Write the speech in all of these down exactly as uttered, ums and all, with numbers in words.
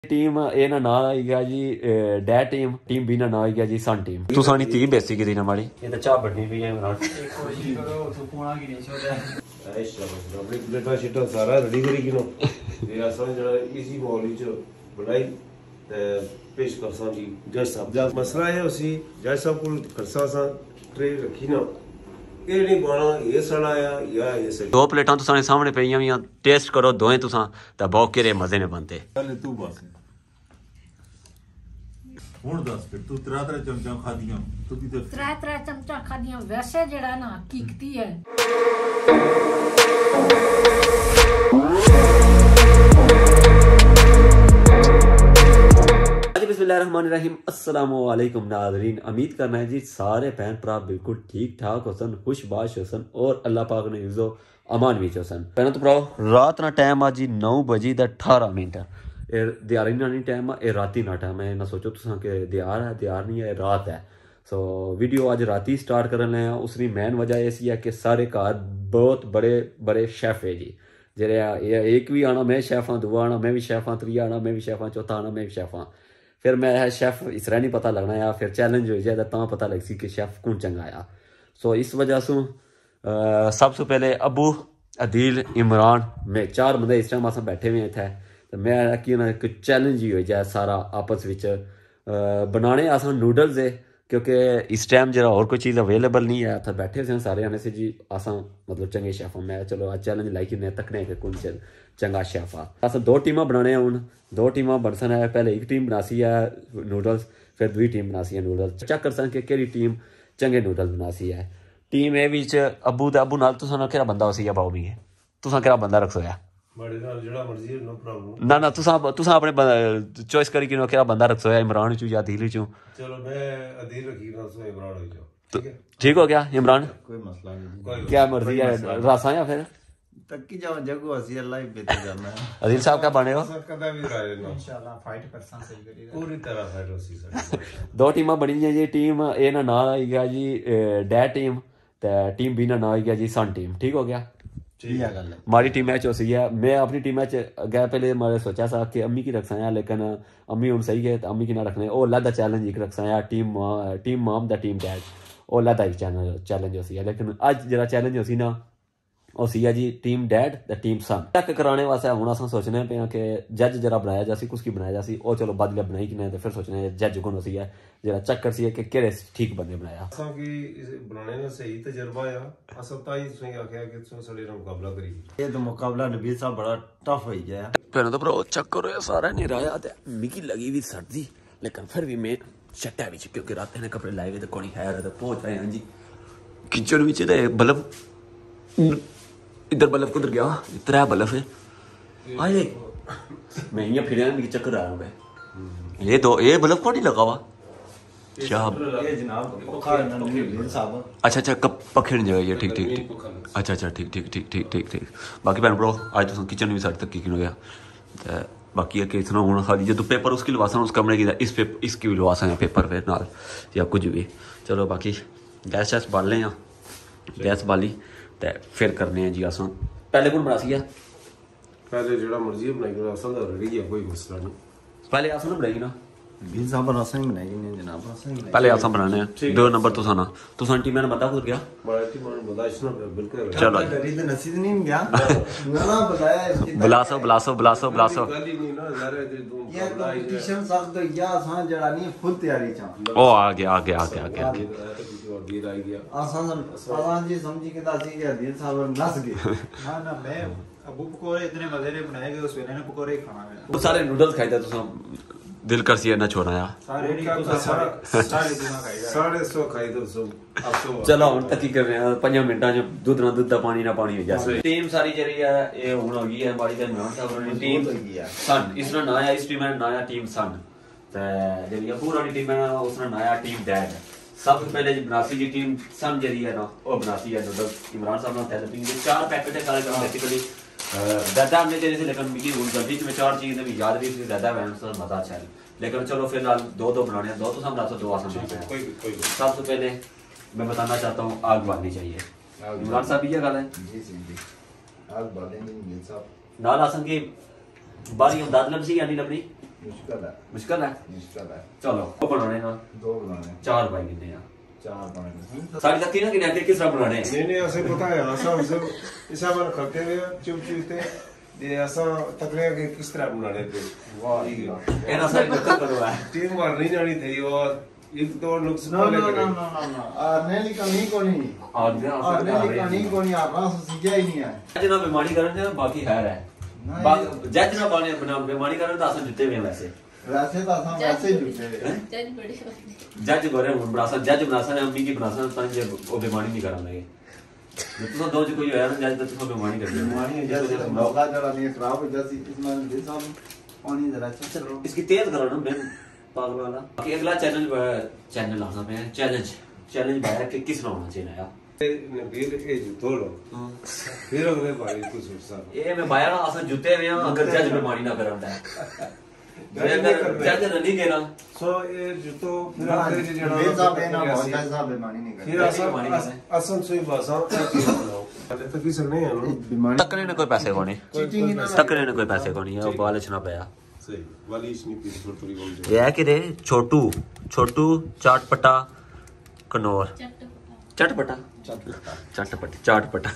Team ए ना नाम आई गया जी डैड टीम, टीम बी ना नाम आई गया जी सन टीम। तू सानी ती बेसी की ना माड़ी ये तो चाह बढ़नी भी है इमरान कोशिश करो तू कोना की नहीं छोड़ा ऐश अपनी प्लेटा शीटा सारा रेडी करी किनो ये असन जरा इजी मॉल च बनाई ते पेश करसा जी जज साहब जब मसला है उसी जज साहब को खरसा सा ट्रे रखी ना ये नहीं बना ये सड़ा या या ये सही दो प्लेटां तुसां सामने पईयां वियां टेस्ट करो दोए तुसां ता बहुत केरे मजे ने बनते पहले तू बस ਹੁਣ ਦੱਸ ਫਿਰ ਤੂੰ ਤਰਾ ਤਰਾ ਚਮਚਾ ਖਾਦੀਆਂ ਤੂੰ ਵੀ ਤੇ ਤਰਾ ਤਰਾ ਚਮਚਾ ਖਾਦੀਆਂ ਵੈਸੇ ਜਿਹੜਾ ਨਾ ਹਕੀਕਤੀ ਹੈ बिस्मिल्लाहिर्रहमानिर्रहीम अस्सलाम वालेकुम नाज़रीन। उम्मीद करना है जी सारे भैन भरा बिल्कुल ठीक ठाक होसन, खुशबाश होसन और अल्लाह पाक ने इज़्ज़ो अमान विच होसन। पहले तो भराओ रात ना टाइम आज जी नौ बजे दा अठारह मिनट ए दियारी ना नहीं टाइम ए राती ना टाइम है ना सोचो तुसां कि दियार है दियार नहीं है रात है। सो वीडियो आज राती स्टार्ट करन लगे उसकी मेन वजह ऐसी है कि सारे घर बहुत बड़े बड़े शेफ है जी जेह्ड़े एक भी आना मैं शेफ हाँ, दूआ आना मैं भी शेफ हाँ, त्रीआ आना मैं भी शेफ हाँ, चौथा आना मैं भी शेफ हाँ। फिर मैं है शेफ इस तरह नहीं पता लगना या फिर चैलेंज हो जाए तो पता लग सी कि शेफ कौन चंगा आया। सो इस वजह से सबसे पहले अबू अदील इमरान में चार बंदे इस टाइम अस बैठे हुए थे तो मैं कि एक चैलेंज ही हो जाए सारा आपस विच बनाने अस नूडल्स है क्योंकि इस टाइम जरा और कोई चीज़ अवेलेबल नहीं है तो बैठे से सारे आने से जी असा मतलब चंगे शेफ मैं चलो आज चैलेंज लाई कि तकने के कौन चंगा शेफ आ। अस दो टीमां बनाने हूँ दो टीमां बनसन है पहले एक टीम बनासी है नूडल्स फिर दूई टीम बनासी है नूडल्स चेक कर सन कि केड़ी टीम चंगे नूडल्स बनासी है। टीम ए विच अबू दा अबू नाल तुसां केड़ा बंदा होसी या बाऊ भी है तुसां केड़ा बंदा रखसोया बड़े नाल जेड़ा मर्जी नो प्रॉब्लम ना ना तुसां तुसां अपने चॉइस करी कि केड़ा बंदा रखसोया इमरान चू या अदील चू। चलो मैं अदील रखी ना सो इमरान हो जाओ ठीक है ठीक हो गया इमरान कोई मसला नहीं क्या मर्जी है रासा या फिर तक की जाओ जगह हसी अल्लाह ही बेहतर जानना है। अदील साहब क्या बने हो कदा भी राय नो इंशाल्लाह फाइट करसा सही करेगा पूरी तरह फाइट होसी सर दो टीमां बनी हैं जी टीम ए ना नाम आई गया जी डैड टीम ते टीम बी ना नाम आई गया जी सन टीम। ठीक हो गया हमारी टीम मैच हो सी है मैं अपनी टीम मैच गया पहले मैं सोचा था कि अम्मी की रखसा है लेकिन अम्मी हूँ सही है तो अम्मी की ना रखने ओ लदा चैलेंज एक रखसा है टीम टीम माम दा टीम डैड ओ लदा एक चैलेंज हो सी है लेकिन अज जरा चैलेंज हो सी ना ਉਹ ਸੀ ਆ ਜੀ टीम डैड द टीम सन चेक कराने वास्ते ਹੁਣ ਅਸਾਂ सोचने पे कि जज जरा बनाया जासी कुछ की बनाया जासी ਉਹ चलो बाद बनाई कि नहीं तो फिर सोचने जज कौन सी है जरा चेक कर सी कि केड़े ठीक बंदे बनाया असां की बनाने का सही तजर्बा है असां ताई सुई आखिया कि तुम सड़े ना मुकाबला करी ये तो मुकाबला नबी साहब बड़ा टफ हो गया पहले तो ब्रो चेक करो सारा नहीं राया ते मिकी लगी हुई सर्दी लेकिन फिर भी मैं शट्टा विच क्योंकि रात ने कपड़े लाए हुए तो कोनी है तो पहुंच आए हां जी किचन विच ते बल्ब इधर बल्ब कुधर गया त्रै बल्ब है आए मैं यहाँ फिर मिगी चक्कर आ रहा ये दो ये बल्ब कौन नहीं लगा हुआ क्या ये जनाब पखा नबी साहब अच्छा अच्छा कब पखे नहीं जगह ये ठीक ठीक ठीक अच्छा अच्छा ठीक ठीक ठीक ठीक ठीक ठीक बाकी भैन ब्रो आज तो किचन भी साढ़े तक की हो गया बाकी है कि इतना होना खाली जो पेपर उसकी लवासा उस कमरे की इस पेपर इसकी भी लवासा है पेपर फिर नाल या कुछ भी। चलो बाकी गैस शैस बाल लें गैस बाली ते फिर करने हैं जी अस पहले कौन बना सी है पहले जेड़ा मर्जी बनाई असल रेडी है कोई मसला नहीं पहले अस ना बनाई ना बीन साहब रसा ही बनाई नहीं जनाब रसा ही पहले अस बनाने हैं दो नंबर तुसा ना तुसा टीम में बंदा खुद गया बड़ा टीम में बंदा इसना बिल्कुल चलो डरी तो नसीब नहीं गया ना बताया इसकी बुलासो बुलासो बुलासो बुलासो गाली नहीं ना ज़रा दे दूं ये कंपटीशन सब तो या आसान जड़ा नहीं फुल तैयारी चा ओ आ गया आ गया आ गया आ गया आ गया और देर आ गया आसान आसान जी समझी के दासी के दिल साहब नस गए हां ना मैं अबू पकोड़े इतने मजे ने बनाए गए उस वेले ने पकोड़े खाना है वो सारे नूडल्स खाई था तुसा दिल कर सी ना छोड़ना यार सारे नहीं तो सारा सारे दिन खाई साढ़े सौ खाई तो सब अब तो चलो हम तक कर रहे हैं पांच मिनटां च दूध ना दूध दा पानी ना पानी हो जाए टीम सारी जरी है ये हुन हो गई है हमारी ते इमरान साहब ने टीम सन इसने नया इस टीम में नया टीम सन ते जरी पूरी टीम है उसने नया टीम डैड सबसे पहले जी बनासी जी टीम सन जरी है ना वो बनासी है नूडल्स इमरान साहब ने थैले तीन चार पैकेट है सारे काम बेसिकली दादा हमने तेरे से लेकिन मिकी उन जल्दी में चार चीजें भी याद भी थी ज्यादा वैन से मजा अच्छा है लेकिन चलो फिलहाल दो दो बनाने दो तो सामने दो आसान बनाते हैं कोई कोई सबसे पहले मैं बताना चाहता हूँ आग बालनी चाहिए इमरान साहब ये गल है जी जी आग बालेंगे मिल साहब नाल आसन की बारी हम दाद लबसी या नहीं लबनी मुश्किल है मुश्किल है मुश्किल है चलो वो बनाने ना दो बनाने चार भाई कितने हैं चार बनाने साढ़े तक ना कि किस तरह बनाने नहीं नहीं ऐसे पता है ऐसा हमसे ऐसा मन खाते हुए चुप चुपते ये ऐसा तकले के किस तरह बनाने थे वाह ये ना सारी नकल करो है टीम मारनी जानी थी और एक दो नुक्स No, no, no, no, no, no. आने का नहीं कोनी और भी आने का नहीं कोनी आ रहा सीधा ही नहीं है जितना बीमारी करने बाकी खैर है जज ना पाने बना बीमारी करने तो आसन जुते हुए हैं वैसे वैसे तो हम वैसे ही जुटे जज बड़े जज गोरे बनासा जज बनासा ने अम्मी की बनासा तां जे वो बीमारी नहीं करा लगे तो दो जो कोई है ना जज तो बीमारी कर दे हमारी जैसे मौका जरा नहीं खराब हो जाती इसमें दे साहब पानी जरा चेक करो इसकी तेज करो ना मैं पागल वाला कि अगला चैनल चैनल आना पे चैलेंज चैलेंज भाई कि किस नाम होना चाहिए यार नबील ए जुतो लो फिर अगले भाई को सुरसा ये मैं बाया आसन जूते में अगर जज बीमारी ना करता है जज नहीं कहना सो ये जुतो फिर अगले जे जड़ा ये साहब ना बहुत साहब बीमारी नहीं कर फिर असन असन सोई भाषा पहले तो किस नहीं है ना बीमारी तकने ने कोई पैसे कोनी चीटिंग ना तकने ने कोई पैसे कोनी है वो बाल छना पाया सही वाली इसनी पीस थोड़ी थोड़ी बोल ये है कि रे छोटू छोटू चाटपटा कनौर चटपटा चटपटा चटपट चाटपटा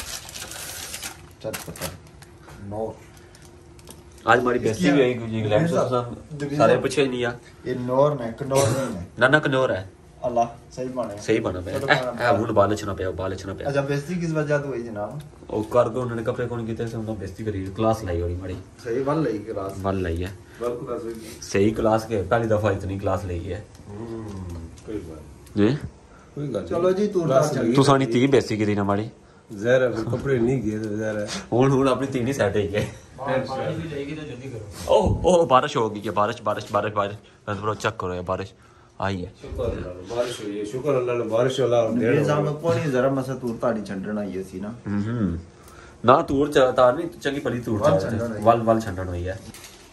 चटपटा नो आज हमारी बेइज्जती भी हुई इंग्लैंड से सब सारे पूछे नहीं यार ये नोर ने कनौर नहीं है ना ना कनौर है अल्लाह सही बने सही बना पे है वो बाल छना पे बाल छना पे अच्छा बेइज्जती किस वजह से हुई जनाब ओ कर को उन्होंने कपड़े कौन कीते से उन्होंने बेइज्जती करी क्लास लाई होरी बड़ी सही वाल लई क्लास वाल लाई है बिल्कुल ऐसे सही क्लास के पहली दफा इतनी क्लास ली है कोई बात जी कोई गल चलो जी तू तू सानी ती बेइज्जती करी ना माड़ी जहर है कपड़े नहीं गए तो जहर है हुन हुन अपनी तीन ही सेट है के पानी भी लेगी तो जल्दी करो ओ ओ बारिश हो गई है बारिश बारिश बारिश बारिश बस ब्रो चेक करो ये बारिश आई है शुक्र अल्लाह बारिश हुई है शुक्र अल्लाह ने बारिश वाला मेरे सामने कोनी जरा मसा तू ताड़ी छंडण आई सी ना हम्म ना तूर तार नहीं चंगी पली तूर वल तार छंडण वल वल छंडण हुई है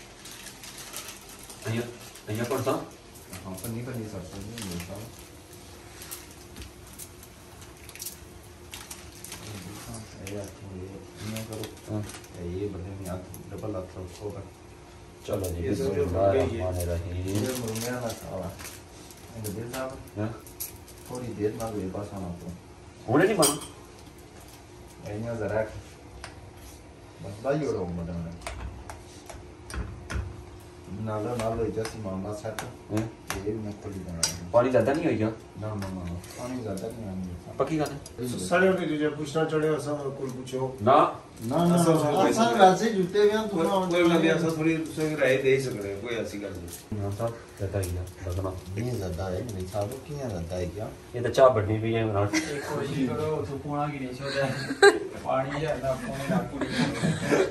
अइया अइया कौन सा हां पन्नी पन्नी सरसों नहीं मिलता ये बने में आप डबल आप उसको कर चलो जी ये सब बिस्मिल्लाहिर्रहमानिर्रहीम ये मुर्गियां ना खावा इन दिल साहब हां थोड़ी देर में मेरे पास आना तो होने नहीं मानो ऐनिया जरा बस भाई और मदन नालो नालो जैसी मामला सेट हैं ये मैं खोली देना पानी ज्यादा नहीं हो गया ना ना ना पानी ज्यादा नहीं आने पक्की गल है सारे उठे जो पूछना चढ़े सब कुल पूछो ना ना ना असल वैसे जूते भी तू ना कोई लगे ऐसा थोड़ी सही रहे दे सकते कोई ऐसी गल नहीं ना साहब ज्यादा ही है बदना ये ज्यादा है मेरे साहब की ज्यादा है क्या ये तो चाय बढ़नी भी है ना एक कोशिश करो तो पूना की नहीं छोड़ पानी है ना पूने ना पूरी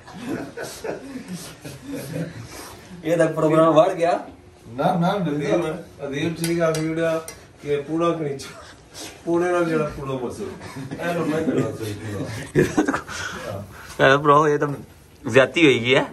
ये तक प्रोग्राम बढ़ गया ना ना अदीब अदीब जी का वीडियो के पूरा करी पूरे नाल जेड़ा पूरा मसल ए लो मैं करना सही पूरा ब्रो ये तो ज्यादती हुई है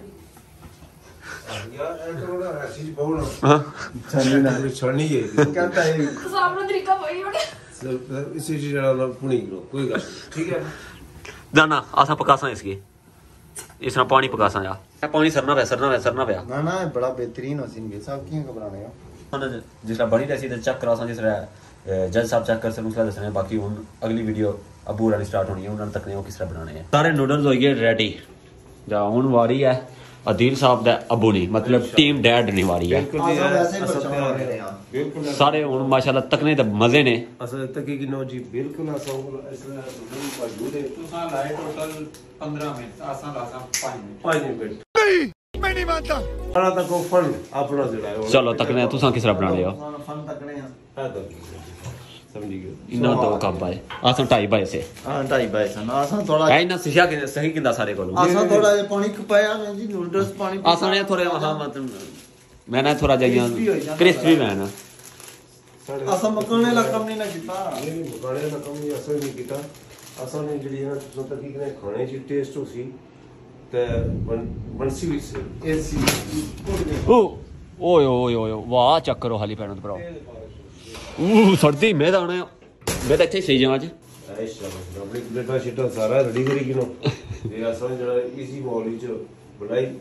यार ए करो ना ऐसी बहु ना हां छड़नी ना छड़नी है कहता है सामने तरीका वही होगा सब इसी चीज जेड़ा ना पुणी लो कोई गल ठीक है ना ना आसा पकासा इसकी इस तरह पानी पकासा यार पानी सरना पे सरना पे सरना पे ना ना बड़ा बेहतरीन हसीन के साहब क्यों घबराने हो जिसला बड़ी रहसी ते चेक करासा जिसला जज साहब चेक कर सकते उसला दसने बाकी हुन अगली वीडियो अबू वाली स्टार्ट होनी है उन्होंने तकने वो किस तरह बनाने हैं सारे नूडल्स हो गए रेडी जा हुन वारी है अदील साहब दा अबू नहीं मतलब टीम डैड नहीं वारी है वैसे बचाओ रहे हैं बिल्कुल सारे हुन माशाल्लाह तकने ते मजे ने असल तक की नो जी बिल्कुल ऐसा ऐसा मौजूद है तो सा लाए टोटल पंद्रह मिनट आसान आसान पाँच मिनट पाँच मिनट नहीं मैं नहीं मानता खाना तक को फन अपना जड़ा है चलो तकने तुसा किस तरह बना लियो फन तकने हैं हां तो समझ गए इना दो कप भाई आसा ढाई भाई से हां ढाई भाई सन आसा थोड़ा है ना शिशा के सही किंदा सारे को आसा थोड़ा ये पानी खपाया मैं जी नूडल्स पानी आसा ने थोड़े वहां मतलब मैंने थोड़ा जाइया क्रिस्पी मैं ना आसा मकने ला कम नहीं ना किता नहीं मकाने ना कम नहीं असर नहीं किया असल में जड़ी है तो तक की ने खाने ची टेस्ट हो सी ते बनसी भी से एसी ओ ओए ओए ओए वाह चेक करो हाली पैनों भरा ऊ सर्दी में तो आना मैं तो इतने सही जावां च ऐसा अपनी प्लेटा शीटा सारा रेडी करी किनो ये असल जड़ा इजी मॉल च बनाई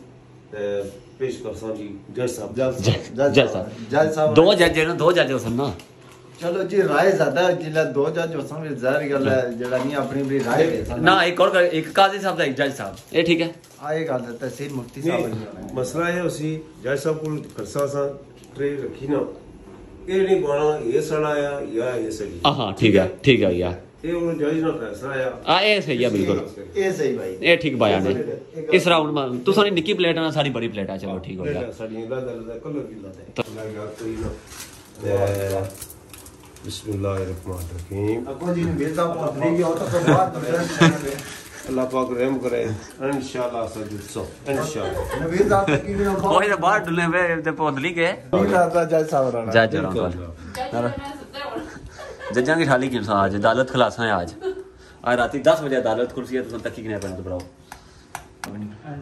ਤੇ ਪੇਸ਼ ਕਰਸਾਂ ਜੀ ਜੱਜ ਸਾਹਿਬ जज साहब जज साहब दो जज ने दो जज होसन ना चलो जी राय ज्यादा जिला दो जज हो समझ ज़ाहिर गल है जेड़ा नहीं अपनी अपनी राय दे सन ना एक और एक काजी साहब दा एक जज साहब ये ठीक है आए गल है तहसील मुफ्ती साहब ਨਹੀਂ, ਮਸਲਾ ਇਹ ਸੀ ਜੱਜ ਸਾਹਿਬ ਕੋਲ ਕਰਸਾ ਸਾਂ ਟਰੇ ਰੱਖੀ ਨਾ ਇਹ ਨਹੀਂ ਬਾਣਾ ਇਹ ਸੜਾ ਆ ਜਾਂ ਇਹ ਸੜੀ हां हां ठीक है ठीक है यार ਇਹ ਉਹ ਜੱਜ ਨਾਲ ਫੈਸਲਾ ਆ आ ये सही है बिल्कुल ये सही भाई ये ठीक बयान है इस राउंड में तुसा ने निक्की प्लेट ना सारी बड़ी प्लेट है चलो ठीक हो गया ਸਾਡੀ ਇਹਦਾ ਗੱਲ ਦਾ ਕਲਰ ਵੀ ਲਾਦਾ ਲੱਗਾ ਕੋਈ ਨਾ ਤੇ बिस्मिल्लाहिर्रहमानिर्रहीम अको जी ने बेटा पहुंचने की और तो बात तो अल्लाह पाक रहम करे इंशाल्लाह सजद सो इंशाल्लाह नवीद साहब की भी कोई तो बाहर डुलने में ते पौधली के नहीं आता जज साहब राणा जज राउंड जजां की थाली की आज अदालत खलासा है आज आज रात दस बजे अदालत कुर्सी है तुम तक की नहीं पैना तो बनाओ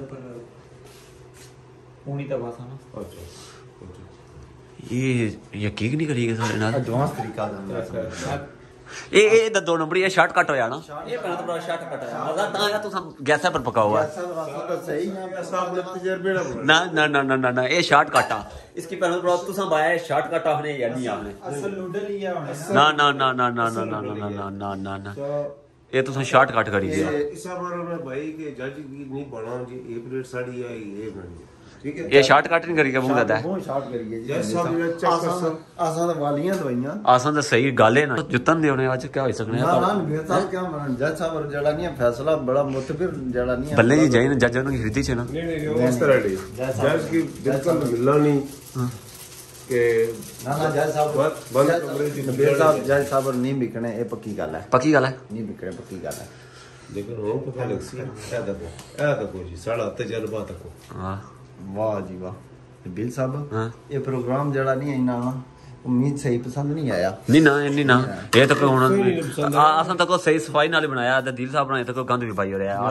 पूनी तो बस ना अच्छा ये यकीन नहीं करिएगा सारे नाल एडवांस तरीका दंदा ए ए द दो नंबर ये शॉर्ट कट होया ना ये पैना तो बड़ा शॉर्ट कट होया मजा ता आया तू हम गैस पर पका हुआ तो सही है साहब ने तजर्बे ना ना ना ना ना ना ये शॉर्ट कट आ इसकी पैना तो तू हम आया शॉर्ट कट आपने या नहीं आपने असल नूडल ही है होने ना ना ना ना ना ना ना ना ना ना ना ना ये तो शॉर्ट कट करी दिया इसा बड़ा मैं भाई के जज की नहीं बना जी ए प्लेट साड़ी है ये बनी ठीक है ये शॉर्ट कट नहीं करी के मुंह देता है बहुत शॉर्ट करिए जी जज साहब ने चेक कर आसान आसान वालियां दवाइयां आसान तो सही गाले ना जुतन दे होने आज क्या हो सकने ना ना नवीद साहब क्या मन जज साहब और जड़ा नहीं फैसला बड़ा मुतबिर जड़ा नहीं बल्ले जी जाइन जज ने खरीदी छे ना नहीं नहीं उस तरह नहीं जज की बिल्कुल मिलना नहीं के ना ना जज साहब बंद कमरे की नवीद साहब जज साहब नहीं बिकने ये पक्की गल है पक्की गल है नहीं बिकने पक्की गल है लेकिन वो पता लग सी ए देखो ए देखो जी साड़ा तजर्बा देखो हां वाह जी वाह बिल साहब हां ये प्रोग्राम जड़ा नहीं है ना उम्मीद सही पसंद नहीं आया नहीं ना नहीं ना ये तो हुन आसान तक सही सफाई नाल बनाया ते दिल साहब बनाया तो गंद भी पाई हो रहा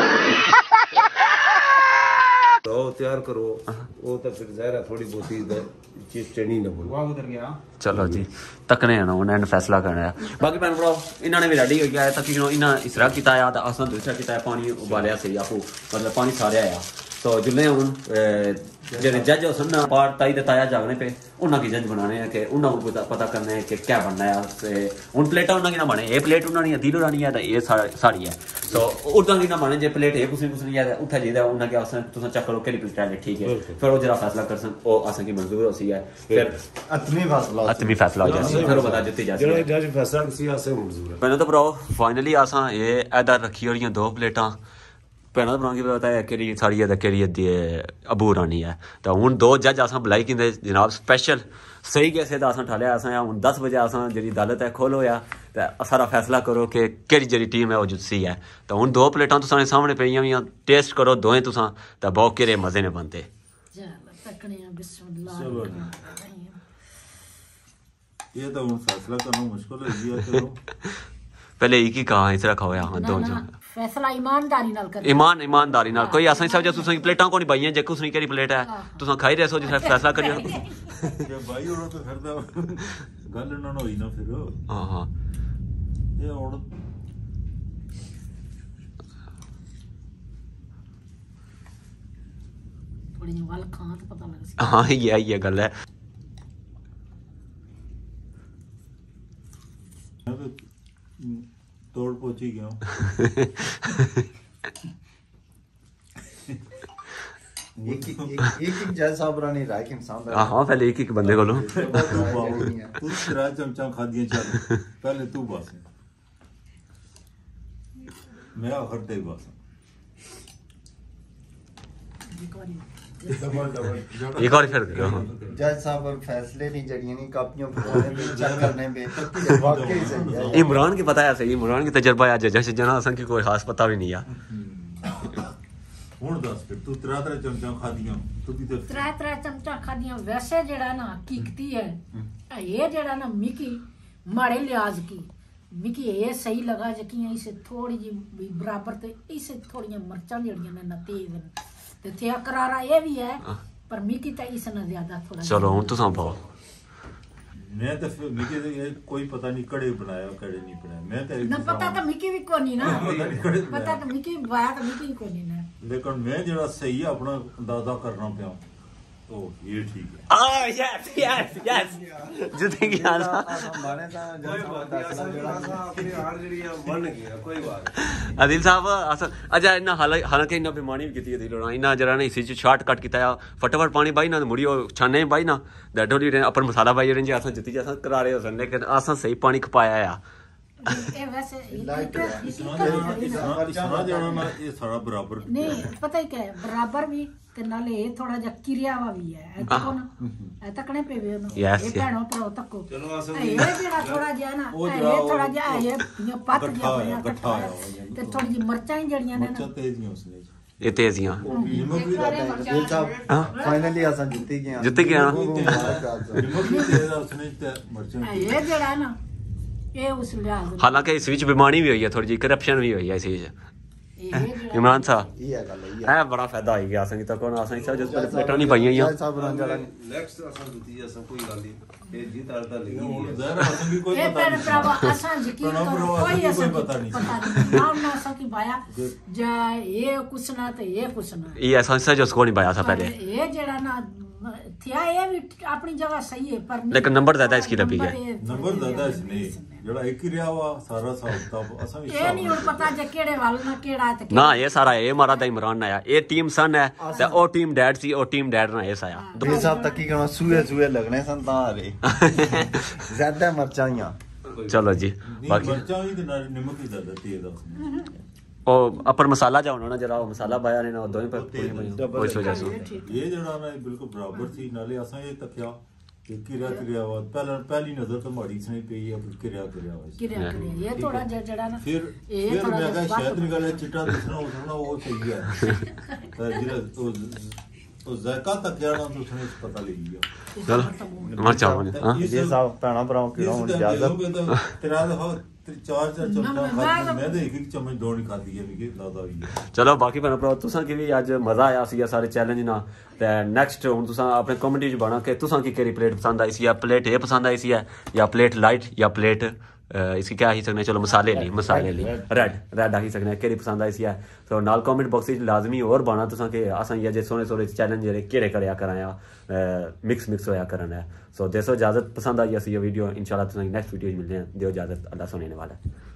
तो तैयार करो वो तो फिर ज़ाहिर है थोड़ी बहुत चीज चनी ना बोलो वाह उधर गया चलो जी तकने ना उन्हें फैसला करना है बाकी भैन भराओ इन्होंने भी रेडी हो गया है ताकि इन्हें इसरा किया है अस दूसरा किया पानी उबालिया सही आपू मतलब पानी सारे आया तो जुल्ले हूँ जेडे जज हो सन पार ताई ते ताया जागने पे उन्होंने की जज बनाने हैं कि उन्होंने को पता करना है कि क्या बनना है हूँ प्लेटा उन्होंने की ना बने ये प्लेट उन्होंने दिलो रानी है तो ये साड़ी है तो उदा की ना बने जे प्लेट ये कुछ कुछ नहीं है उठा जाइए उन्हें क्या तुम चेक करो कि प्लेट है ठीक है फिर वो जरा फैसला कर सन वो असें की मंजूर हो सी है फिर अतमी फैसला अतमी फैसला हो जाए फिर वो बता देती जा जो जज फैसला किसी आसे मंजूर है पहले तो भराओ फाइनली असां ये इधर रखी होई दो प्लेटां भैन भरा की पता है केड़ी साड़ी है केड़ी अबू रानी है तो हूँ दो जज असां बुलाई कि जनाब स्पेशल सही कैसे असां ठालिया असां हूँ दस बजे असां जी अदालत है खोलो या तो सारा फैसला करो कि केड़ी जी टीम है वो जुत्सी है तो हूँ दो प्लेटां तुसां सामने पेइयां हुई टेस्ट करो दोवें तुसां तो बहुत केरे मजे ने बनते ये तो हूँ फैसला करना मुश्किल है जी चलो पहले एक ही कहा इस रखा होया हां दो जो फैसला ईमानदारी नाल कर ईमान ईमानदारी नाल कोई असां सब जो तुसां प्लेटां कोनी बाईयां जे कुछ नहीं केरी प्लेट है तुसां खाई रहे सो जिस फैसला करियो ये भाई और तो फिर दा गल ना होई ना फिर हां हां ये और थोड़ी वाल खां तो पता लग सी हां ये ये गल है तोड़ पहुंची गया एक एक एक जज साहब रानी राय के इंसान हां हां पहले एक एक बंदे को लो तू तेरा चमचा खा दिए चल पहले तू बस मैं आखिर दे बस एक और फिर जज साहब और फैसले नहीं जड़ियां नहीं कापियां बनाने पे चेक करने पे वाकई सही है इमरान की पता है सही इमरान की तजुर्बा है जज जना असन की कोई खास पता भी नहीं है ਹੁਣ ਦੱਸ ਫਿਰ ਤੂੰ ਤਰਾ ਤਰਾ ਚਮਚਾ ਖਾਦੀਆਂ ਤੂੰ ਵੀ ਤੇ त्रै त्रै चमचा खादियां वैसे जेड़ा ना हकीकती है ये जेड़ा ना मिकी माड़े लिहाज की मिकी ये सही लगा जकियां इसे थोड़ी जी बराबर ते इसे थोड़ियां मर्चां जेड़ियां ने ना तेज ते थे करारा ये भी है पर मिकी ता इस ना ज्यादा थोड़ा चलो हुन तुसां पाओ मैं तो फिर मिकी तो ये कोई पता नहीं कड़े बनाया कड़े नहीं बनाया मैं तो ना पता तो मिकी भी कोनी ना पता तो मिकी बाया तो मिकी भी कोनी ना लेकिन मैं जरा सही है अपना अंदाजा करना पिया तो ये ठीक है Ah, yes, yes, yes. जितने की आना हमारे साथ कोई बात नहीं असल में अपनी हार जड़ी है बन गया कोई बात नहीं आदिल साहब असल अच्छा इन्ना हालांकि इन्ना बेमानी भी की थी लोड़ा इन्ना जरा ने इसी शॉर्ट कट किया फटाफट पानी बाई ना मुड़ी छाने बाई ना दैट होली अपन मसाला बाई रेंज असां जिती असां करारे हो सन लेकिन असां सही पानी खपाया आ ये वैसे सारा जाना ना ये सारा बराबर नहीं पता ही क्या है बराबर भी ते नाले ये थोड़ा जा किरियावा भी है ए तको ना ए तकने पे भी ना Yes, ये yes. भैणों पर तको चलो असल ये जेड़ा थोड़ा जा ना वो ये जरा थोड़ा जा ये ये पत गट्ठा जा होया, बना गट्ठा होया, ते थोड़ी जी मिर्चां जड़ियां ने मर्चा ना तेज नहीं उसने ये तेजियां नमक भी दिल साहब फाइनली असां जीती गए जीती गए हाँ। नमक भी तेज है उसने ते मर्चा ये जेड़ा ना ये उस लिहाज हालांकि इस विच बेमानी भी हुई है थोड़ी जी करप्शन भी हुई है इस विच इमरान साहब ये गल है है बड़ा फायदा आई गया असें तक ना असें जिस पहले प्लेटां नहीं पाइयां ये साहब ना जरा नेक्स्ट असल जीती असल कोई गल नहीं ये जीत आरता लगी जरा असं भी कोई ये पता पर नहीं प्रभु असां यकीन प्रणव करो प्रभु कोई असां असां कोई पता नहीं पता नहीं नाम ना असां की बाया जा ये कुछ ना ते ये कुछ ना ये असां से जो स्कोर नहीं पाया था पर पहले ये जेड़ा ना थिया ये भी अपनी जगह सही है पर लेकिन नंबर ज्यादा इसकी लगी है। नंबर ज्यादा इसने जड़ा एक ही रहा हुआ सारा सा होता असं भी ये नहीं और पता जे केड़े वाल ना केड़ा ते ना ये सारा ये मारा दा इमरान आया ये टीम सन है ते ओ टीम डैड सी ओ टीम डैड ना ये आया दिल साहब तक की करना सूए सूए लगने सन ता रे ज्यादा मरचाइयां चलो जी नहीं बाकी मर्चा ही ते नाल नमक ही ज्यादा तेज है उसने ओ अपर मसाला जा होना ना जरा वो मसाला पाया ने ना दोई पर पूरी बनी ओइस वजह से ये जड़ा ना बिल्कुल बराबर थी नाले असा ये तकिया कि किरिया किरिया हुआ पहला पहली नजर तो माड़ी से पे ही अब किरिया किरिया हुआ किरिया किरिया ये थोड़ा जे जड़ा ना फिर ये फिर थोड़ा मैं जा कहा शायद निकल चिट्टा दिसना उसना वो सही है तो जिरा तो तो जायका तकिया ना तो उसने पता ले लिया चलो मर जाओ हां ये साहब ताना भराओ कि इस हुन टाइम इजाजत देखोगे तो तेरा दफा चार चार चमचा खाती मैं तो एक एक चम्मच दो नहीं खाती है मिगी दादा भी चलो बाकी भैन भ्राओ तुसां की भी अज मजा आया सी सारे चैलेंज ना ते नेक्स्ट हुन तुसां अपने कमेंट च बना के तुसां की केड़ी प्लेट पसंद आई सी या प्लेट ए पसंद आई सी है या प्लेट लाइट या प्लेट इसकी क्या ही सकने चलो मसाले ली मसाले ली रेड रेड आही सकने केड़ी पसंद आई सी है तो नाल कमेंट बॉक्स च लाजमी और बाना तुसां के असां ये जे सोने सोने चैलेंज जेरे केड़े करया कराया मिक्स मिक्स होया करना है सो देसो इजाजत पसंद आई सी ये वीडियो इंशाल्लाह तुसां नेक्स्ट वीडियो में मिलने हैं दियो इजाजत अल्लाह सुनने वाला